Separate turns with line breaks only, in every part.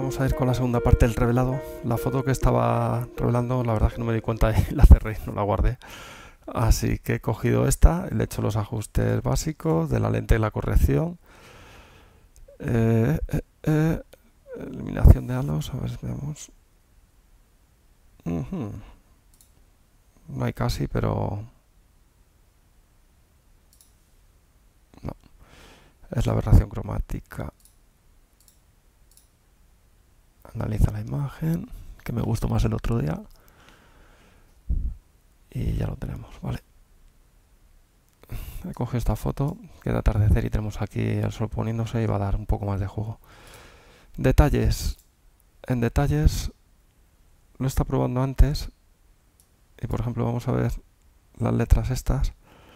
Vamos a ir con la segunda parte del revelado. La foto que estaba revelando, la verdad es que no me di cuenta y la cerré, no la guardé. Así que he cogido esta, le he hecho los ajustes básicos de la lente y la corrección. Eliminación de halos, a ver si veamos. No hay casi, pero... no. Es la aberración cromática. Analiza la imagen, que me gustó más el otro día. Y ya lo tenemos, vale. He cogido esta foto, que de atardecer y tenemos aquí el sol poniéndose y va a dar un poco más de juego. Detalles. En detalles lo está probando antes. Y por ejemplo vamos a ver las letras estas.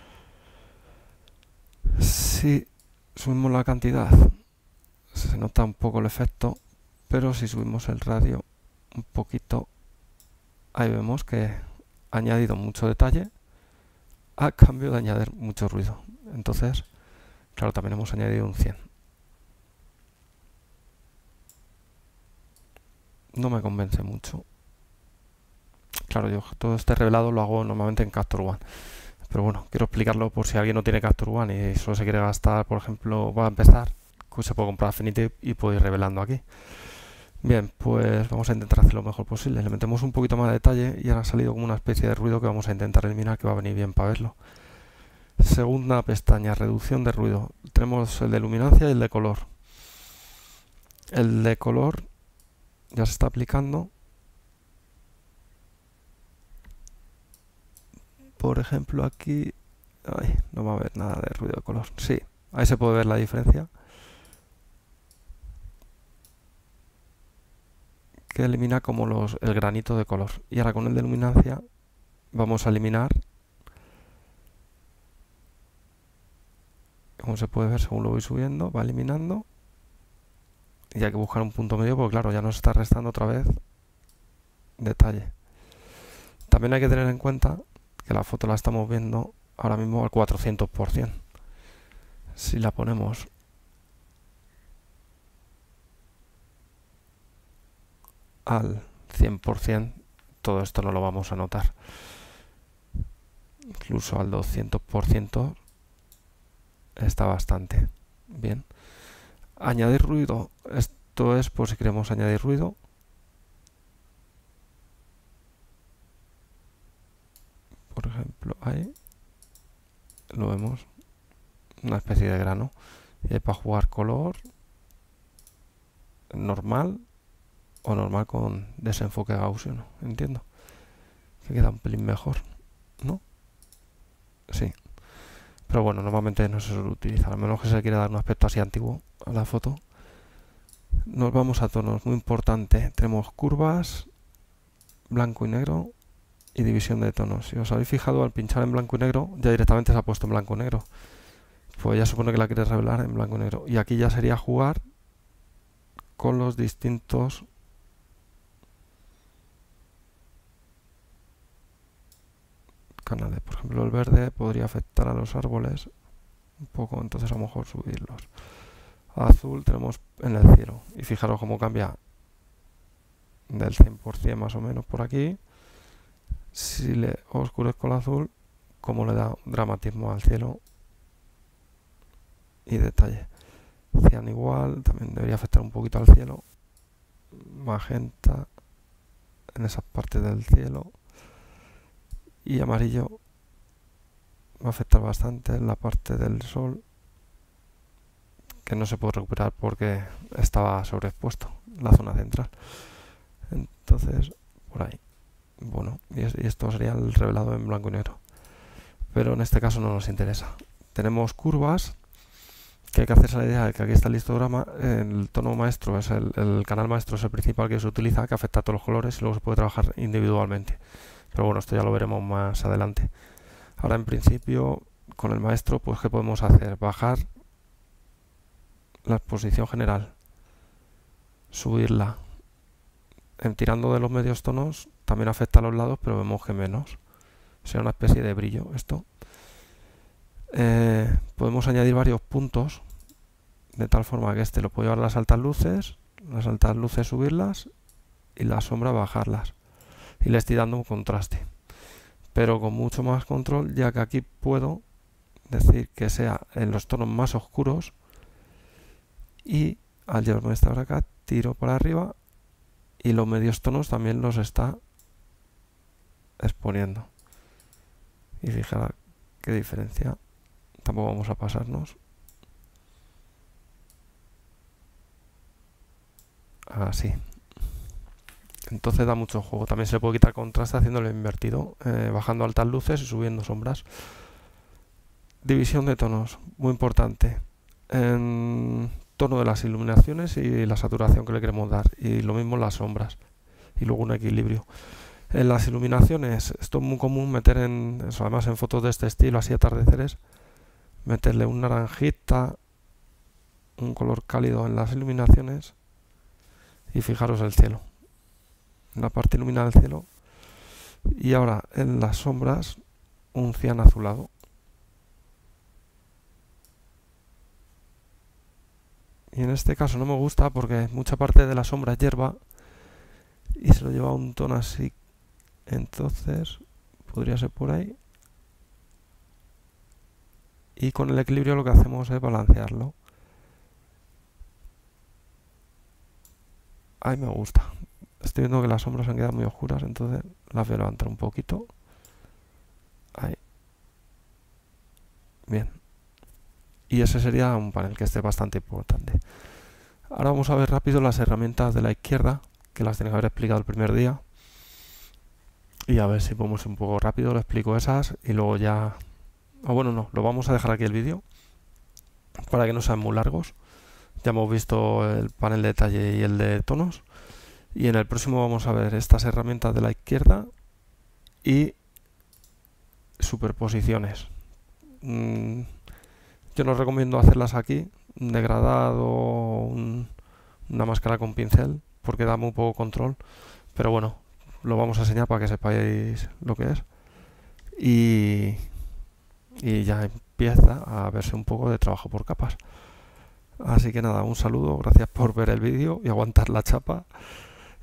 Si subimos la cantidad se nota un poco el efecto, pero si subimos el radio un poquito, ahí vemos que ha añadido mucho detalle a cambio de añadir mucho ruido. Entonces, claro, también hemos añadido un 100. No me convence mucho. Claro, yo todo este revelado lo hago normalmente en Capture One. Pero bueno, quiero explicarlo por si alguien no tiene Capture One y solo se quiere gastar, por ejemplo, va a empezar, pues se puede comprar Affinity y puede ir revelando aquí. Bien, pues vamos a intentar hacer lo mejor posible. Le metemos un poquito más de detalle y ahora ha salido como una especie de ruido que vamos a intentar eliminar, que va a venir bien para verlo. Segunda pestaña, reducción de ruido. Tenemos el de luminancia y el de color. El de color ya se está aplicando. Por ejemplo, aquí no va a haber nada de ruido de color. Sí, ahí se puede ver la diferencia. Que elimina como el granito de color. Y ahora con el de luminancia vamos a eliminar, como se puede ver según lo voy subiendo, va eliminando. Y hay que buscar un punto medio porque claro, ya nos está restando otra vez detalle. También hay que tener en cuenta que la foto la estamos viendo ahora mismo al 400%. Si la ponemos al 100%, todo esto no lo vamos a notar. Incluso al 200% está bastante bien. Añadir ruido. Esto es por si queremos añadir ruido. Por ejemplo, ahí lo vemos, una especie de grano. Y para jugar color normal o normal con desenfoque gaussiano, entiendo que queda un pelín mejor, ¿no? Sí, pero bueno, normalmente no se suele utilizar, a menos que se quiera dar un aspecto así antiguo a la foto. Nos vamos a tonos, muy importante. Tenemos curvas, blanco y negro y división de tonos. Si os habéis fijado, al pinchar en blanco y negro ya directamente se ha puesto en blanco y negro, pues ya supone que la quieres revelar en blanco y negro. Y aquí ya sería jugar con los distintos canales. Por ejemplo, el verde podría afectar a los árboles un poco, entonces a lo mejor subirlos. Azul tenemos en el cielo. Y fijaros cómo cambia del 100% más o menos por aquí. Si le oscurezco el azul, como le da dramatismo al cielo y detalle. Cian igual, también debería afectar un poquito al cielo. Magenta en esas partes del cielo. Y amarillo va a afectar bastante en la parte del sol, que no se puede recuperar porque estaba sobreexpuesto la zona central. Entonces, por ahí. Bueno, y esto sería el revelado en blanco y negro. Pero en este caso no nos interesa. Tenemos curvas, que hay que hacerse la idea de que aquí está el histograma. El tono maestro es el canal maestro, es el principal que se utiliza, que afecta a todos los colores y luego se puede trabajar individualmente. Pero bueno, esto ya lo veremos más adelante. Ahora en principio, con el maestro, pues ¿qué podemos hacer? Bajar la exposición general, subirla. Tirando de los medios tonos también afecta a los lados, pero vemos que menos. Será una especie de brillo esto. Podemos añadir varios puntos, de tal forma que este lo puedo llevar a las altas luces, las altas luces subirlas y las sombras bajarlas, y le estoy dando un contraste, pero con mucho más control, ya que aquí puedo decir que sea en los tonos más oscuros, y al llevarme esta hora acá tiro para arriba y los medios tonos también los está exponiendo, y fijaros qué diferencia. Tampoco vamos a pasarnos. Así. Entonces da mucho juego. También se le puede quitar contraste haciéndolo invertido, bajando altas luces y subiendo sombras. División de tonos, muy importante. En tono de las iluminaciones y la saturación que le queremos dar. Y lo mismo en las sombras. Y luego un equilibrio. En las iluminaciones, esto es muy común meter en eso, además en fotos de este estilo, así atardeceres, meterle un naranjita, un color cálido en las iluminaciones, y fijaros el cielo, en la parte iluminada del cielo. Y ahora en las sombras, un cian azulado. Y en este caso no me gusta porque mucha parte de la sombra es hierba y se lo lleva a un tono así. Entonces podría ser por ahí. Y con el equilibrio lo que hacemos es balancearlo. Ahí me gusta. Estoy viendo que las sombras han quedado muy oscuras, entonces las voy a levantar un poquito. Ahí. Bien. Y ese sería un panel que esté bastante importante. Ahora vamos a ver rápido las herramientas de la izquierda, que las tenía que haber explicado el primer día. Y a ver si podemos un poco rápido, le explico esas y luego ya... bueno, no, lo vamos a dejar aquí el vídeo para que no sean muy largos. Ya hemos visto el panel de detalle y el de tonos. Y en el próximo vamos a ver estas herramientas de la izquierda y superposiciones. Yo no recomiendo hacerlas aquí, un degradado, una máscara con pincel, porque da muy poco control. Pero bueno, lo vamos a enseñar para que sepáis lo que es. Y ya empieza a verse un poco de trabajo por capas. Así que nada, un saludo, gracias por ver el vídeo y aguantar la chapa.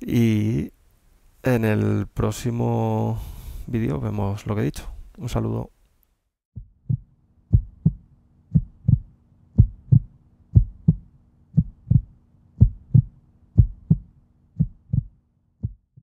Y en el próximo vídeo vemos lo que he dicho. Un saludo.